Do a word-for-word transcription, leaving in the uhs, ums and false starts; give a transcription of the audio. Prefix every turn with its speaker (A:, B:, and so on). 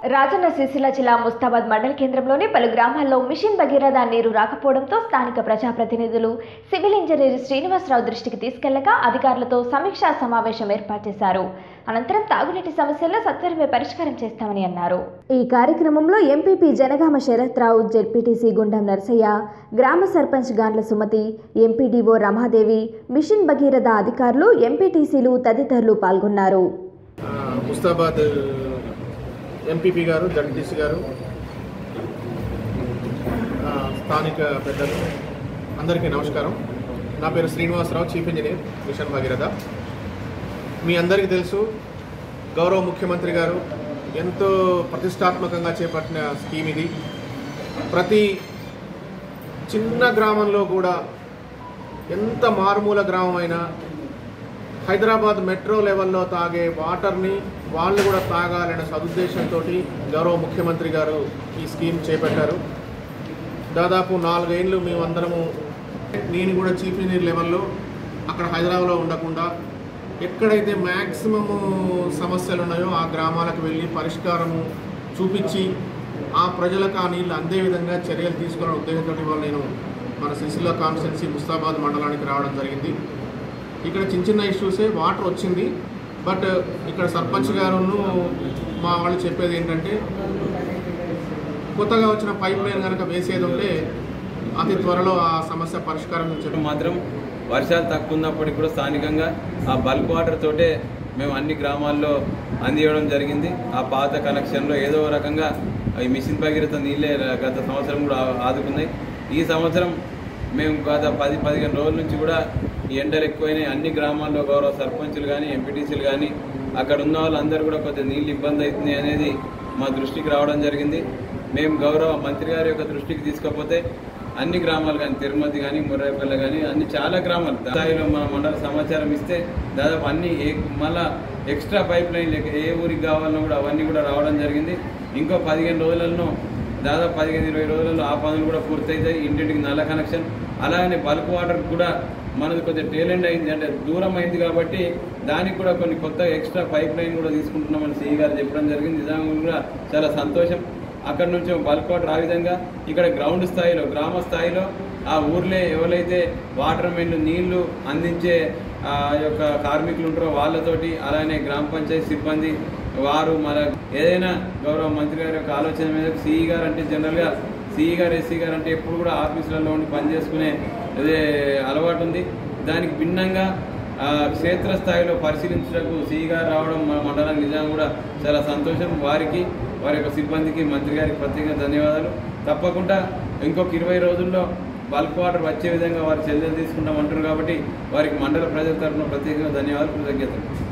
A: రాజన్న సిరిసిల్ల జిల్లా ముస్తాబాద్ మండల కేంద్రంలోని పలు గ్రామాల్లో మిషన్ భగీరథ నీరు రాకపోవడంతో స్థానిక ప్రజాప్రతినిధులు సివిల్ ఇంజనీర్ శ్రీనివాసరావు దృష్టికి తీసుకెళ్లగా అధికారులతో సమీక్షా సమావేశం ఏర్పాటు చేశారు. అనంతరం తాగునీటి సమస్యలను సత్వరమే పరిష్కారం చేస్తామని అన్నారు. ఈ కార్యక్రమంలో ఎంపీపీ జనగామ శరత్రావు, జెడ్పీటీసీ గుండం నరసయ్య, గ్రామ సర్పంచ్ గాండ్ల సుమతి, ఎంపీడీఓ రమాదేవి, మిషన్ భగీరథ అధికారులు, ఎంపీటీసీలు తదితరులు పాల్గొన్నారు.
B: ముస్తాబాద్ ఎంపీపీ గారు, జడ్పీటీసీ గారు, స్థానిక పెద్దలు అందరికీ నమస్కారం. నా పేరు Srinivasarao, chief engineer, mission Bhagiratha. మీ అందరికీ తెలుసు, గౌరవ ముఖ్యమంత్రి గారు ఎంతో ప్రతిష్టాత్మకంగా చేపట్టిన స్కీమ్ ఇది. ప్రతి చిన్న గ్రామంలో కూడా, ఎంత మారుమూల గ్రామమైనా హైదరాబాద్ మెట్రో లెవెల్లో తాగే వాటర్ని వాళ్ళు కూడా తాగాలనే సదుద్దేశంతో గౌరవ ముఖ్యమంత్రి గారు ఈ స్కీమ్ చేపట్టారు. దాదాపు నాలుగేళ్ళు మేమందరము, నేను కూడా చీఫ్ ఇంజనీర్ లెవెల్లో అక్కడ హైదరాబాద్లో ఉండకుండా ఎక్కడైతే మ్యాక్సిమము సమస్యలు ఉన్నాయో ఆ గ్రామాలకు వెళ్ళి పరిష్కారము చూపించి ఆ ప్రజలకు ఆ నీళ్ళు అందే విధంగా చర్యలు తీసుకోవాలనే ఉద్దేశంతో ఇవాళ నేను మన సిరిసిల్ల కాన్స్టిట్యున్సీ ముస్తాబాద్ మండలానికి రావడం జరిగింది. ఇక్కడ చిన్న చిన్న ఇష్యూసే, వాటర్ వచ్చింది. బట్ ఇక్కడ సర్పంచ్ గారును మా వాళ్ళు చెప్పేది ఏంటంటే, కొత్తగా వచ్చిన పైప్ లైన్ కనుక వేసేది ఉంటే అతి త్వరలో ఆ సమస్య పరిష్కారం చెప్పి
C: మాత్రం వర్షాలు తక్కువ ఉన్నప్పటికీ కూడా స్థానికంగా ఆ బల్క్ వాటర్ తోటే మేము అన్ని గ్రామాల్లో అందివ్వడం జరిగింది. ఆ పాత కనెక్షన్లో ఏదో రకంగా ఈ మిషన్ భగీరథ నీళ్ళే గత సంవత్సరం కూడా ఆదుకున్నాయి. ఈ సంవత్సరం మేము గత పది పదిహేను రోజుల నుంచి కూడా ఈ ఎండలు ఎక్కువైనాయి. అన్ని గ్రామాల్లో గౌరవ సర్పంచులు కానీ, ఎంపీటీసీలు కానీ, అక్కడ ఉన్న వాళ్ళందరూ కూడా కొద్దిగా నీళ్ళు ఇబ్బంది అవుతుంది అనేది మా దృష్టికి రావడం జరిగింది. మేము గౌరవ మంత్రి గారి యొక్క దృష్టికి తీసుకపోతే అన్ని గ్రామాలు కానీ, తిరుమతి కానీ, ముర్రాయిపల్లె కానీ, అన్ని చాలా గ్రామాలు స్థాయిలో మా మండల సమాచారం ఇస్తే దాదాపు అన్ని మళ్ళా ఎక్స్ట్రా పైప్ లైన్ లేక ఏ ఊరికి కావాలన్నా కూడా అవన్నీ కూడా రావడం జరిగింది. ఇంకో పదిహేను రోజులలో దాదాపు పదిహేను ఇరవై రోజుల్లో ఆ పనులు కూడా పూర్తయితాయి. ఇంటింటికి నల్ల కనెక్షన్, అలాగనే బల్క్ వాటర్ కూడా మనది కొంచెం టేలెంట్ అయింది, అంటే దూరం అయింది కాబట్టి దానికి కూడా కొన్ని కొత్త ఎక్స్ట్రా పైప్ లైన్ కూడా తీసుకుంటున్నామని సీ గారు చెప్పడం జరిగింది. నిజంగా కూడా చాలా సంతోషం. అక్కడ నుంచి బల్క్ వాటర్ ఆ విధంగా ఇక్కడ గ్రౌండ్ స్థాయిలో, గ్రామ స్థాయిలో ఆ ఊర్లే ఎవరైతే వాటర్ మెన్లు నీళ్లు అందించే ఆ యొక్క కార్మికులు ఉంటారో వాళ్ళతోటి, అలానే గ్రామ పంచాయతీ సిబ్బంది వారు మన ఏదైనా గౌరవ మంత్రి గారి యొక్క ఆలోచన మీద సిఈ గారు అంటే జనరల్గా సిఈ గారు, ఎస్సీ గారు అంటే ఎప్పుడు కూడా ఆఫీసులలో ఉండి పనిచేసుకునే అదే అలవాటు ఉంది. దానికి భిన్నంగా క్షేత్రస్థాయిలో పరిశీలించడానికి సిఈ గారు రావడం మన మండలానికి నిజంగా కూడా చాలా సంతోషం. వారికి, వారి యొక్క సిబ్బందికి, మంత్రి గారికి ప్రత్యేకంగా ధన్యవాదాలు. తప్పకుండా ఇంకొక ఇరవై రోజుల్లో బల్క్ వాటర్ వచ్చే విధంగా వారు చర్యలు తీసుకుంటామంటారు కాబట్టి వారికి మండల ప్రజల తరఫున ప్రత్యేకంగా ధన్యవాదాలు, కృతజ్ఞతలు.